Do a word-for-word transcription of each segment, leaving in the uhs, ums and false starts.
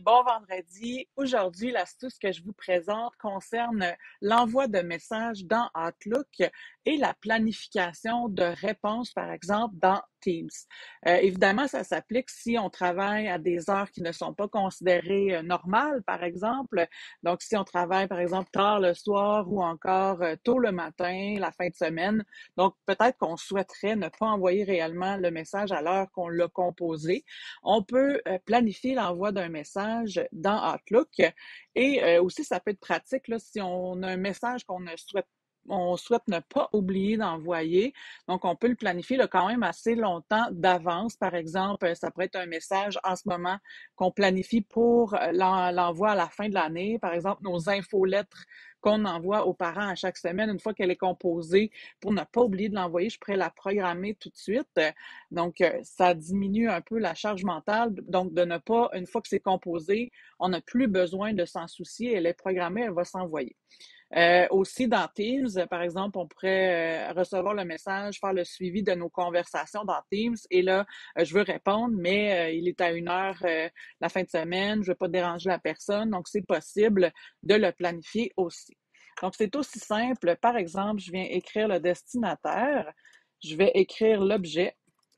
bon vendredi. Aujourd'hui, l'astuce que je vous présente concerne l'envoi de messages dans Outlook et la planification de réponses, par exemple, dans Teams. Euh, évidemment, ça s'applique si on travaille à des heures qui ne sont pas considérées euh, normales, par exemple. Donc, si on travaille, par exemple, tard le soir ou encore euh, tôt le matin, la fin de semaine. Donc, peut-être qu'on souhaiterait ne pas envoyer réellement le message à l'heure qu'on l'a composé. On peut euh, planifier l'envoi d'un message dans Outlook et euh, aussi ça peut être pratique là, si on a un message qu'on ne souhaite on souhaite ne pas oublier d'envoyer. Donc, on peut le planifier là, quand même assez longtemps d'avance. Par exemple, ça pourrait être un message en ce moment qu'on planifie pour l'en- l'envoi à la fin de l'année. Par exemple, nos infolettres qu'on envoie aux parents à chaque semaine, une fois qu'elle est composée, pour ne pas oublier de l'envoyer, je pourrais la programmer tout de suite. Donc, euh, ça diminue un peu la charge mentale. Donc, de ne pas, une fois que c'est composé, on n'a plus besoin de s'en soucier. Elle est programmée, elle va s'envoyer. Euh, aussi, dans Teams, par exemple, on pourrait euh, recevoir le message, faire le suivi de nos conversations dans Teams. Et là, euh, je veux répondre, mais euh, il est à une heure euh, la fin de semaine, je ne veux pas déranger la personne. Donc, c'est possible de le planifier aussi. Donc, c'est aussi simple. Par exemple, je viens écrire le destinataire, je vais écrire l'objet.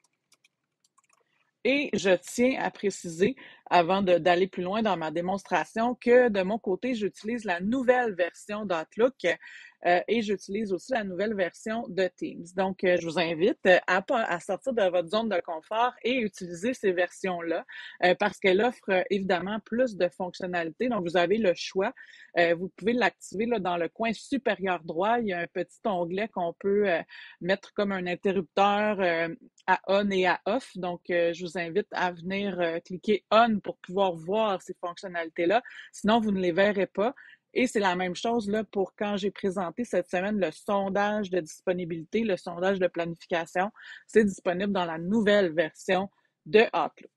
Et je tiens à préciser, avant de- d'aller plus loin dans ma démonstration, que de mon côté, j'utilise la nouvelle version d'Outlook euh, et j'utilise aussi la nouvelle version de Teams. Donc, euh, je vous invite à, pas- à sortir de votre zone de confort et utiliser ces versions-là euh, parce qu'elles offrent euh, évidemment plus de fonctionnalités. Donc, vous avez le choix. Euh, vous pouvez l'activer là, dans le coin supérieur droit. Il y a un petit onglet qu'on peut euh, mettre comme un interrupteur euh, à on et à off. Donc, euh, je vous invite à venir euh, cliquer on pour pouvoir voir ces fonctionnalités-là. Sinon, vous ne les verrez pas. Et c'est la même chose là pour quand j'ai présenté cette semaine le sondage de disponibilité, le sondage de planification. C'est disponible dans la nouvelle version de Outlook.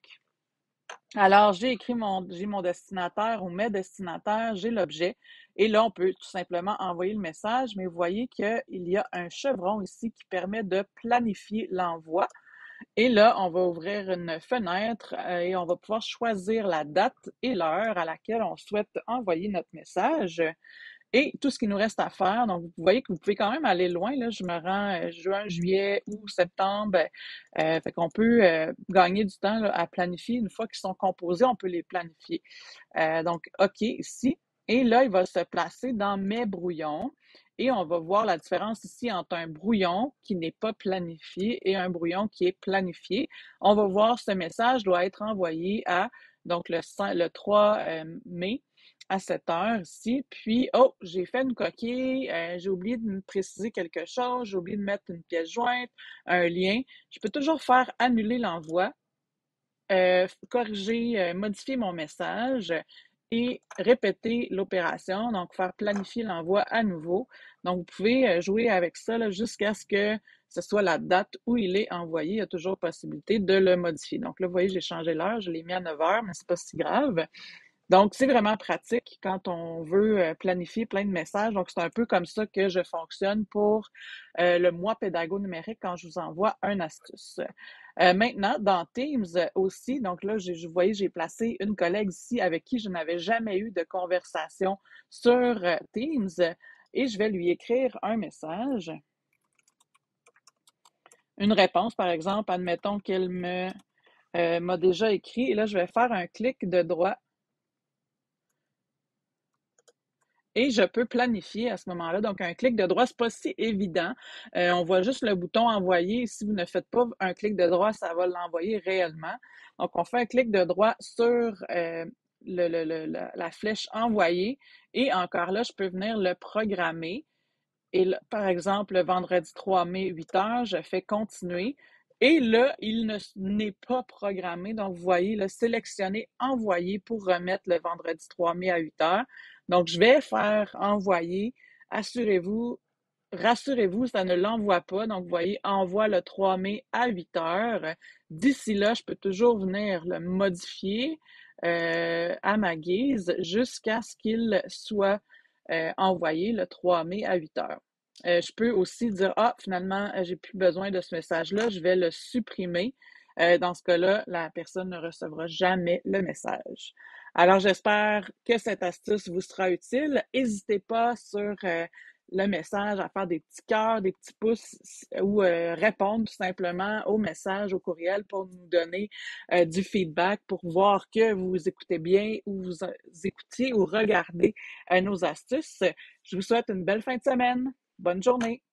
Alors, j'ai écrit mon, j'ai mon destinataire ou mes destinataires, j'ai l'objet. Et là, on peut tout simplement envoyer le message, mais vous voyez qu'il y a un chevron ici qui permet de planifier l'envoi. Et là, on va ouvrir une fenêtre euh, et on va pouvoir choisir la date et l'heure à laquelle on souhaite envoyer notre message et tout ce qu'il nous reste à faire. Donc, vous voyez que vous pouvez quand même aller loin. Là, je me rends euh, juin, juillet, août, septembre. Euh, fait qu'on peut euh, gagner du temps là, à planifier. Une fois qu'ils sont composés, on peut les planifier. Euh, donc, OK, ici. Et là, il va se placer dans mes brouillons. Et on va voir la différence ici entre un brouillon qui n'est pas planifié et un brouillon qui est planifié. On va voir ce message doit être envoyé à donc le, le trois mai à sept heures ici. Puis, oh, j'ai fait une coquille, euh, j'ai oublié de me préciser quelque chose, j'ai oublié de mettre une pièce jointe, un lien. Je peux toujours faire annuler l'envoi, euh, corriger, euh, modifier mon message et répéter l'opération, donc faire planifier l'envoi à nouveau. Donc, vous pouvez euh, jouer avec ça là, jusqu'à ce que ce soit la date où il est envoyé. Il y a toujours possibilité de le modifier. Donc là, vous voyez, j'ai changé l'heure, je l'ai mis à neuf heures, mais c'est pas si grave. Donc, c'est vraiment pratique quand on veut euh, planifier plein de messages. Donc, c'est un peu comme ça que je fonctionne pour euh, le mois pédago numérique quand je vous envoie un astuce. Euh, maintenant, dans Teams aussi, donc là, je, vous voyez, j'ai placé une collègue ici avec qui je n'avais jamais eu de conversation sur euh, Teams et je vais lui écrire un message, une réponse, par exemple, admettons qu'elle me euh, m'a déjà écrit et là, je vais faire un clic de droit. Et je peux planifier à ce moment-là. Donc, un clic de droit, c'est pas si évident. Euh, on voit juste le bouton envoyer. Si vous ne faites pas un clic de droit, ça va l'envoyer réellement. Donc, on fait un clic de droit sur euh, le, le, le, la flèche envoyer. Et encore là, je peux venir le programmer. Et là, par exemple, le vendredi trois mai, huit heures, je fais continuer. Et là, il ne n'est pas programmé. Donc, vous voyez, là, sélectionner envoyer pour remettre le vendredi trois mai à huit heures. Donc, je vais faire envoyer. Assurez-vous, rassurez-vous, ça ne l'envoie pas. Donc, vous voyez, envoie le trois mai à huit heures. D'ici là, je peux toujours venir le modifier euh, à ma guise jusqu'à ce qu'il soit euh, envoyé le trois mai à huit heures. Euh, je peux aussi dire, ah, finalement, j'ai plus besoin de ce message-là, je vais le supprimer. euh, dans ce cas-là, la personne ne recevra jamais le message. Alors, j'espère que cette astuce vous sera utile. N'hésitez pas sur euh, le message à faire des petits cœurs, des petits pouces ou euh, répondre tout simplement au message, au courriel pour nous donner euh, du feedback, pour voir que vous écoutez bien ou vous écoutiez ou regardez euh, nos astuces. Je vous souhaite une belle fin de semaine. Bonne journée.